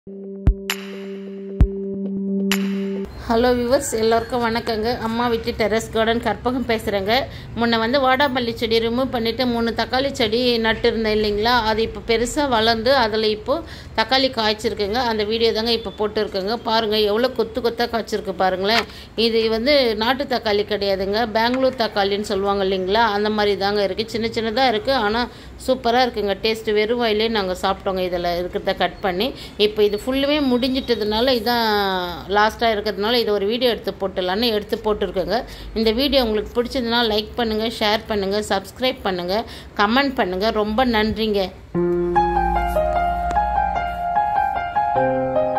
Hello viewers, எல்லாருக்கும் வணக்கங்க. அம்மா வீட்டு டெரஸ் கார்டன் கற்பகம் பேசுகிறேங்க. முன்ன வந்து வாடாமல்லி செடி ரிமூவ் பண்ணிவிட்டு 3 தக்காளி செடி நட்டு இருந்தேன் இல்லைங்களா, அது இப்போ பெருசாக வளர்ந்து அதில் இப்போது தக்காளி காய்ச்சிருக்குங்க. அந்த வீடியோ தாங்க இப்போ போட்டுருக்குங்க. பாருங்கள் எவ்வளோ கொத்து கொத்தாக காய்ச்சிருக்கு பாருங்களேன். இது வந்து நாட்டு தக்காளி கிடையாதுங்க, பெங்களூர் தக்காளின்னு சொல்லுவாங்க இல்லைங்களா, அந்த மாதிரி தாங்க இருக்குது. சின்ன சின்னதாக இருக்குது, ஆனால் சூப்பராக இருக்குங்க. டேஸ்ட்டு வெறும் வாயிலே நாங்கள் சாப்பிட்டோங்க இதில் இருக்கிறத கட் பண்ணி. இப்போ இது ஃபுல்லுமே முடிஞ்சிட்டதுனால இதான் லாஸ்ட்டாக இருக்கிறதுனால இது ஒரு வீடியோ எடுத்து போட்டுடலான்னு எடுத்து போட்டுருக்கேங்க. இந்த வீடியோ உங்களுக்கு பிடிச்சதுன்னா லைக் பண்ணுங்கள், ஷேர் பண்ணுங்கள், சப்ஸ்கிரைப் பண்ணுங்கள், கமெண்ட் பண்ணுங்கள். ரொம்ப நன்றிங்க.